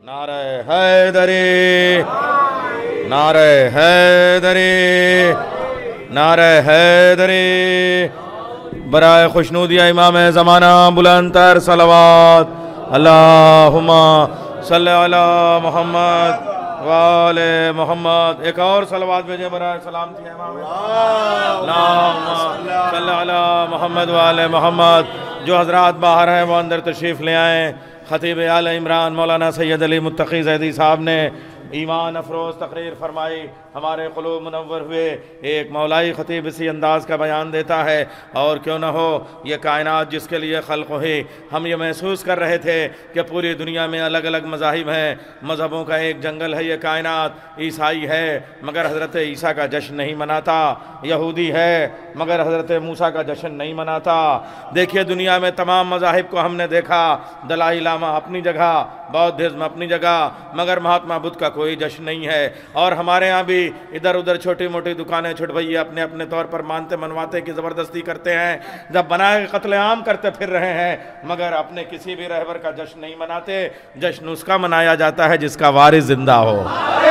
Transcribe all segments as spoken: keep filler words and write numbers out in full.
نعرہ حیدری، نعرہ حیدری، نعرہ حیدری۔ برائے خوشنودی امام زمانہ بلند تر صلوات، اللہم صلی علی محمد وآل محمد۔ ایک اور صلوات بھیجیں برائے سلامتی امام، اللہم صلی علی محمد وآل محمد۔ جو حضرات باہر ہیں وہ اندر تشریف لے آئیں۔ خطیب آل عمران مولانا سید علی متقی زیدی صاحب نے ایمان افروز تقریر فرمائی، ہمارے قلوب منور ہوئے۔ ایک مولائی خطیب اسی انداز کا بیان دیتا ہے، اور کیوں نہ ہو یہ کائنات جس کے لیے خلق ہوئی۔ ہم یہ محسوس کر رہے تھے کہ پوری دنیا میں الگ الگ مذاہب ہیں، مذہبوں کا ایک جنگل ہے یہ کائنات۔ عیسائی ہے مگر حضرت عیسیٰ کا جشن نہیں مناتا، یہودی ہے مگر حضرت موسیٰ کا جشن نہیں مناتا۔ دیکھیے دنیا میں تمام مذاہب کو ہم نے دیکھا، دلائی لاما اپنی جگہ، بودھزم اپنی جگہ، مگر مہاتما بدھ کا کوئی جشن نہیں ہے۔ اور ہمارے ہاں بھی ادھر ادھر چھوٹی موٹی دکانیں چھٹوئیے اپنے اپنے طور پر مانتے منواتے کی زبردستی کرتے ہیں، جب بنائے قتل عام کرتے پھر رہے ہیں، مگر اپنے کسی بھی رہبر کا جشن نہیں مناتے۔ جشن اس کا منایا جاتا ہے جس کا وارث زندہ ہو۔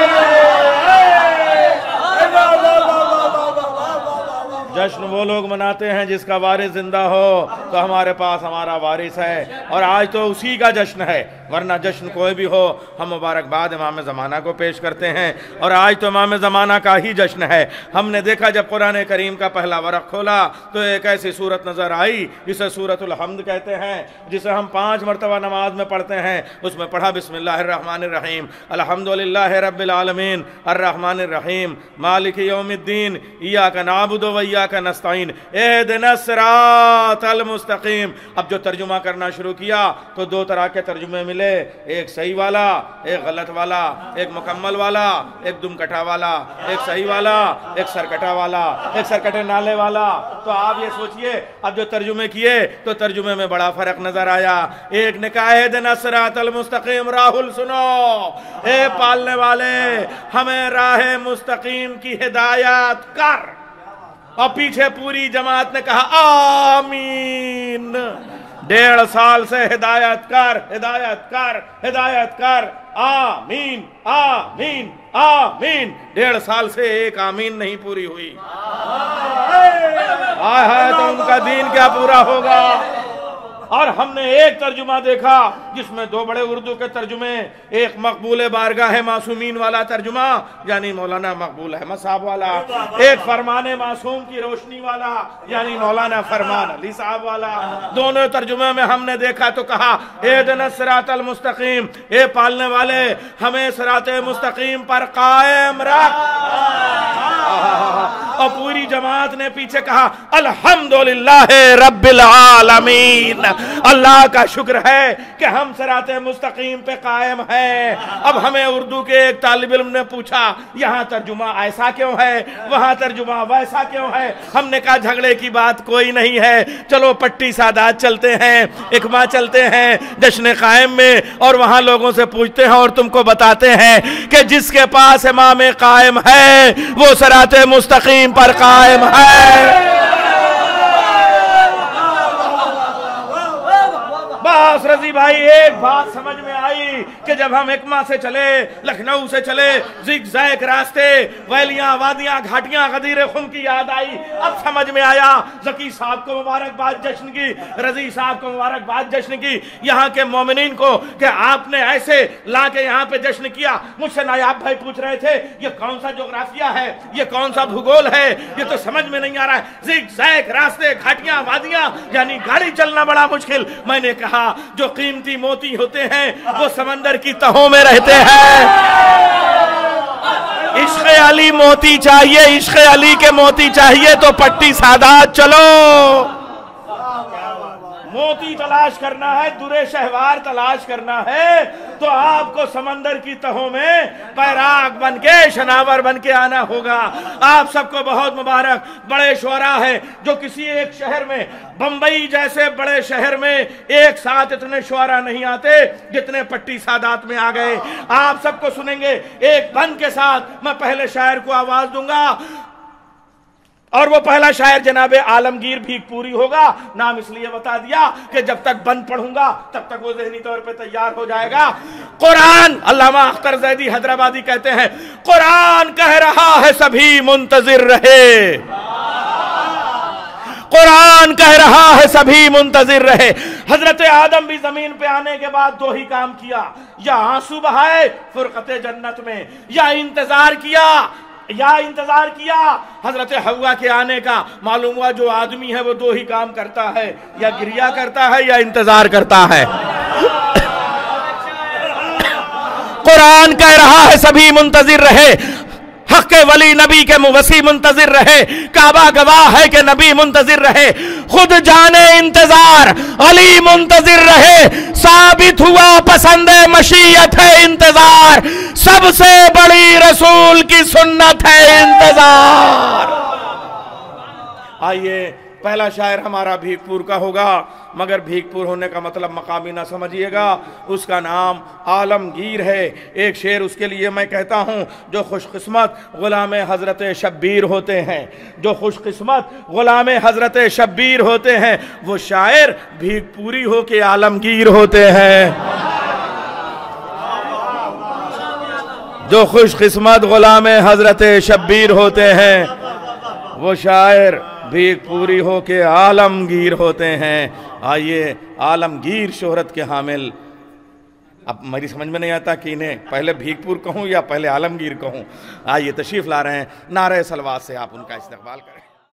جشن وہ لوگ مناتے ہیں جس کا وارث زندہ ہو، تو ہمارے پاس ہمارا وارث ہے، اور آج تو اسی کا جشن ہے، ورنہ جشن کوئی بھی ہو ہم مبارکباد امام زمانہ کو پیش کرتے ہیں، اور آج تو امام زمانہ کا ہی جشن ہے۔ ہم نے دیکھا جب قرآن کریم کا پہلا ورق کھولا تو ایک ایسی صورت نظر آئی جسے سورۃ الحمد کہتے ہیں، جسے ہم پانچ مرتبہ نماز میں پڑھتے ہیں۔ اس میں پڑھا بسم اللہ الرحمن الرحیم، الحمدللہ رب العالمین الرحمن الرحیم مالک یوم الدین ایاک نعبد و ایاک نستعین اہدنا الصراط المستقیم۔ اب جو ترجمہ کرنا شروع کیا تو دو طرح کے ترجمے ملے، ایک صحیح والا، ایک غلط والا، ایک مکمل والا، ایک دم کٹا والا، ایک صحیح والا، ایک سرکٹا والا، ایک سرکٹے نالے والا۔ تو آپ یہ سوچئے اب جو ترجمے کیے تو ترجمے میں بڑا فرق نظر آیا۔ ایک نے کہا اہدنا الصراط المستقیم، راہل سنو اے پالنے والے ہمیں راہ مستقیم کی ہدایت کر، اور پیچھے پوری جماعت نے کہا آمین۔ ڈیڑھ سال سے ہدایت کر، ہدایت کر، ہدایت کر، آمین آمین آمین۔ ڈیڑھ سال سے ایک آمین نہیں پوری ہوئی۔ آئے ہائے تو ان کا دین کیا پورا ہوگا۔ اور ہم نے ایک ترجمہ دیکھا جس میں دو بڑے اردو کے ترجمے، ایک مقبول بارگاہ معصومین والا ترجمہ یعنی مولانا مقبول احمد صاحب والا، ایک فرمان معصوم کی روشنی والا یعنی مولانا فرمان علی صاحب والا۔ دونوں ترجمے میں ہم نے دیکھا تو کہا اہدنا الصراط المستقیم، اے پالنے والے ہمیں صراط مستقیم پر قائم رکھ، اور پوری جماعت نے پیچھے کہا الحمدللہ رب العالمین، اللہ کا شکر ہے کہ ہم صراط مستقیم پہ قائم ہیں۔ اب ہمیں اردو کے ایک طالب علم نے پوچھا یہاں ترجمہ ایسا کیوں ہے، وہاں ترجمہ ویسا کیوں ہے؟ ہم نے کہا جھگڑے کی بات کوئی نہیں ہے، چلو پٹی سادات چلتے ہیں، اکما چلتے ہیں جشن قائم میں، اور وہاں لوگوں سے پوچھتے ہیں اور تم کو بتاتے ہیں کہ جس کے پاس امام قائم ہے وہ صراط مستقیم پر قائم ہے۔ بس رضی بھائی ایک بات سمجھ میں آئی کہ جب ہم اکما سے چلے، لکھنؤ سے چلے، زگ زیگ راستے، ویلیاں، وادیاں، گھاٹیاں، غدیر خم کی یاد آئی۔ اب سمجھ میں آیا ذکی صاحب کو مبارکباد جشن کی، رضی صاحب کو مبارکباد جشن کی، یہاں کے مومنین کو کہ آپ نے ایسے لا کے یہاں پہ جشن کیا۔ مجھ سے نایاب بھائی پوچھ رہے تھے یہ کون سا جغرافیہ ہے، یہ کون سا بھگول ہے، یہ تو سمجھ میں نہیں آ رہا ہے۔ زگ زیگ راستے، گھاٹیاں، وادیاں، یعنی گاڑی چلنا بڑا مشکل۔ میں نے کہا جو قیمتی موتی ہوتے ہیں وہ سمندر کی تہوں میں رہتے ہیں۔ عشق علی موتی چاہیے، عشق علی کے موتی چاہیے تو پٹی سادات چلو۔ موتی تلاش کرنا ہے، درے شہوار تلاش کرنا ہے تو آپ کو سمندر کی تہوں میں پیراگ بن کے، شناور بن کے آنا ہوگا۔ آپ سب کو بہت مبارک۔ بڑے شعراء ہیں جو کسی ایک شہر میں، بمبئی جیسے بڑے شہر میں ایک ساتھ اتنے شعراء نہیں آتے جتنے پٹی سادات میں آ گئے۔ آپ سب کو سنیں گے ایک بند کے ساتھ۔ میں پہلے شاعر کو آواز دوں گا، اور وہ پہلا شاعر جناب عالمگیر بھیک پوری ہوگا، نام اس لیے بتا دیا کہ جب تک بند پڑھوں گا تب تک وہ ذہنی طور پہ تیار ہو جائے گا۔ قرآن، علامہ اختر زیدی حیدرآبادی کہتے ہیں، قرآن کہہ رہا ہے سبھی منتظر رہے، قرآن کہہ رہا ہے سبھی منتظر رہے۔ حضرت آدم بھی زمین پہ آنے کے بعد دو ہی کام کیا، یا آنسو بہائے فرقت جنت میں، یا انتظار کیا یا انتظار کیا حضرت حوا کے آنے کا۔ معلوم ہوا جو آدمی ہے وہ دو ہی کام کرتا ہے، یا گریہ کرتا ہے یا انتظار کرتا ہے۔ قرآن کہہ رہا ہے سبھی منتظر رہے، حق ولی نبی کے وسیع منتظر رہے، کعبہ گواہ ہے کہ نبی منتظر رہے، خود جانے انتظار علی منتظر رہے، ثابت ہوا پسند مشیت ہے انتظار، سب سے بڑی رسول کی سنت ہے انتظار۔ آئیے پہلا شاعر ہمارا بھیک پور کا ہوگا، مگر بھیک پور ہونے کا مطلب مقامی نہ سمجھیے گا، اس کا نام عالمگیر ہے۔ ایک شعر اس کے لیے میں کہتا ہوں، جو خوش قسمت غلام حضرت شبیر ہوتے ہیں، جو خوش قسمت غلام حضرت شبیر ہوتے ہیں، وہ شاعر بھیک پوری ہو کے عالمگیر ہوتے ہیں۔ جو خوش قسمت غلام حضرت شبیر ہوتے ہیں، وہ شاعر بھیک پوری ہو کے عالمگیر ہوتے ہیں۔ آئیے عالمگیر شہرت کے حامل، اب میری سمجھ میں نہیں آتا کہ انہیں پہلے بھیک پور کہوں یا پہلے عالمگیر کہوں۔ آئیے تشریف لا رہے ہیں، نعرہ صلوات سے آپ ان کا استقبال کریں۔